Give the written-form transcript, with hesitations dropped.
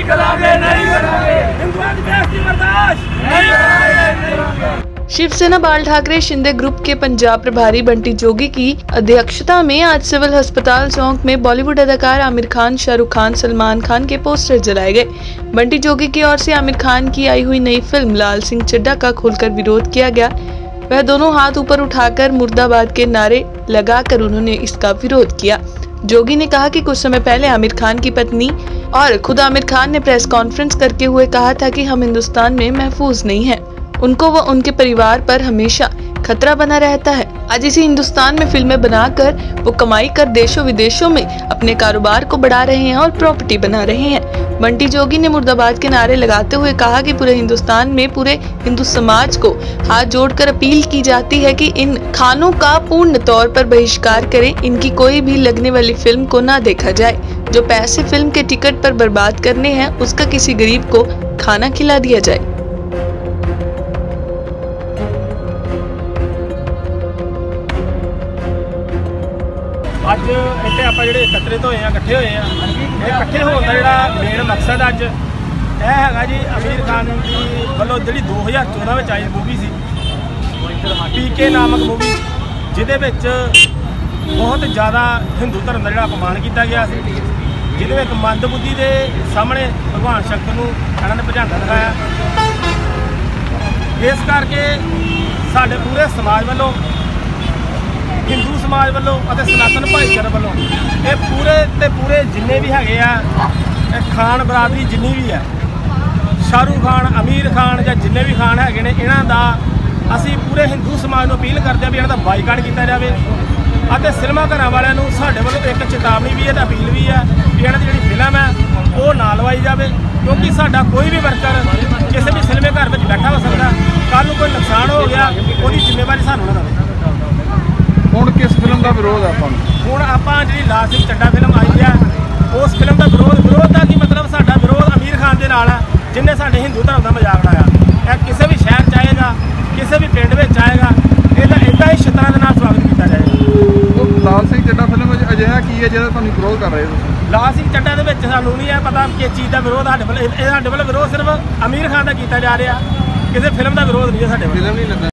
करांगे, नहीं करांगे। हिंदुओं की बेइज्जती बर्दाश्त नहीं करांगे। शिवसेना बाल ठाकरे शिंदे ग्रुप के पंजाब प्रभारी बंटी जोगी की अध्यक्षता में आज सिविल अस्पताल चौक में बॉलीवुड अदाकार आमिर खान, शाहरुख खान, सलमान खान के पोस्टर जलाए गए। बंटी जोगी की ओर से आमिर खान की आई हुई नई फिल्म लाल सिंह चड्ढा का खुलकर विरोध किया गया। वह दोनों हाथ ऊपर उठाकर मुर्दाबाद के नारे लगाकर उन्होंने इसका विरोध किया। जोगी ने कहा कि कुछ समय पहले आमिर खान की पत्नी और खुद आमिर खान ने प्रेस कॉन्फ्रेंस करते हुए कहा था कि हम हिंदुस्तान में महफूज नहीं हैं। उनको व उनके परिवार पर हमेशा खतरा बना रहता है। आज इसी हिंदुस्तान में फिल्में बनाकर वो कमाई कर देशों विदेशों में अपने कारोबार को बढ़ा रहे हैं और प्रॉपर्टी बना रहे हैं। बंटी जोगी ने मुर्दाबाद के नारे लगाते हुए कहा कि पूरे हिंदुस्तान में पूरे हिंदू समाज को हाथ जोड़कर अपील की जाती है कि इन खानों का पूर्ण तौर पर बहिष्कार करें। इनकी कोई भी लगने वाली फिल्म को ना देखा जाए। जो पैसे फिल्म के टिकट पर बर्बाद करने हैं उसका किसी गरीब को खाना खिला दिया जाए। ਅੱਜ ਇੱਥੇ ਆਪਾਂ ਜਿਹੜੇ ਇਕੱਤਰਿਤ ਹੋਏ ਆ, ਇਕੱਠੇ ਹੋਏ ਆ, ਇਹ ਇਕੱਠੇ ਹੋਣ ਦਾ ਜਿਹੜਾ ਮੇਨ ਮਕਸਦ ਅੱਜ ਇਹ ਹੈਗਾ ਜੀ, ਆਮਿਰ ਖਾਨ ਦੀ ਵੱਲੋਂ ਜਿਹੜੀ 2014 ਵਿੱਚ ਆਈ ਮੂਵੀ ਸੀ ਪੀਕੇ ਨਾਮਕ ਮੂਵੀ, ਜਿਹਦੇ ਵਿੱਚ ਬਹੁਤ ਜ਼ਿਆਦਾ ਹਿੰਦੂ ਧਰਮ ਦਾ ਜਿਹੜਾ ਅਪਮਾਨ ਕੀਤਾ ਗਿਆ ਸੀ, ਜਿਹਦੇ ਵਿੱਚ ਮੰਦਬੁੱਧੀ ਦੇ ਸਾਹਮਣੇ ਭਗਵਾਨ ਸ਼ੰਕਰ ਨੂੰ ਇਹਨਾਂ ਨੇ ਭਜਾਂਦਾ ਦਿਖਾਇਆ। ਇਸ ਕਰਕੇ ਸਾਡੇ ਪੂਰੇ ਸਮਾਜ ਵੱਲੋਂ, हिंदू समाज वालों और सनातन भाईचारे वालों ये पूरे ते पूरे जिन्ने भी है खान बरादरी जिन्नी भी है, शाहरुख खान, आमिर खान या जिन्ने भी खान है इन्हां दा असी पूरे हिंदू समाज को अपील करते हैं भी इन्हां दा बाईकाट किया जाए। और सिनेमा घर वालों साडे वालों एक चेतावनी भी है, अपील भी है कि इन्हां दी जिहड़ी फिल्म है वो ना लवाई जाए, क्योंकि साडा कोई भी वर्कर किसी भी सिनेमा घर में बैठा हो सकता, कल कोई नुकसान हो गया उसकी जिम्मेवारी सानूं ना देवे। ਹੁਣ किस फिल्म का विरोध है? ਹੁਣ ਆਪਾਂ ਜਿਹੜੀ ਲਾਲ ਸਿੰਘ ਚੱਡਾ ਫਿਲਮ ਆਈ ਹੈ ਉਸ ਫਿਲਮ ਦਾ ਵਿਰੋਧ ਦਾ ਕੀ ਮਤਲਬ, ਸਾਡਾ ਵਿਰੋਧ ਆਮਿਰ ਖਾਨ ਦੇ ਨਾਲ ਹੈ ਜਿੰਨੇ ਸਾਡੇ ਹਿੰਦੂ ਧਰਮ ਦਾ ਮਜ਼ਾਕ ਉਡਾਇਆ। ਇਹ ਕਿਸੇ ਵੀ ਸ਼ਹਿਰ 'ਚ ਆਏਗਾ, ਕਿਸੇ ਵੀ ਪਿੰਡ ਵਿੱਚ ਆਏਗਾ, ਇਹਦਾ ਇੱਦਾਂ ਹੀ ਛਿੱਤਰਾਂ ਦੇ ਨਾਲ ਸਵਾਗਤ ਕੀਤਾ ਜਾਏਗਾ। ਲਾਲ ਸਿੰਘ ਚੱਡਾ ਫਿਲਮ ਵਿੱਚ ਅਜਿਹਾ ਕੀ ਹੈ ਜਿਹੜਾ ਤੁਹਾਨੂੰ ਵਿਰੋਧ ਕਰ ਰਹੇ ਹੋ ਤੁਸੀਂ? ਲਾਲ ਸਿੰਘ ਚੱਡਾ ਦੇ ਵਿੱਚ ਸਾਨੂੰ ਨਹੀਂ ਹੈ ਪਤਾ ਕਿਸ ਚੀਜ਼ ਦਾ ਵਿਰੋਧ ਸਾਡੇ ਵੱਲ, ਇਹ ਸਾਡੇ ਵੱਲ ਵਿਰੋਧ ਸਿਰਫ ਆਮਿਰ ਖਾਨ ਦਾ ਕੀਤਾ ਜਾ ਰਿਹਾ, ਕਿਸੇ ਫਿਲਮ ਦਾ ਵਿਰੋਧ ਨਹੀਂ ਹੈ ਸਾਡੇ ਵੱਲ।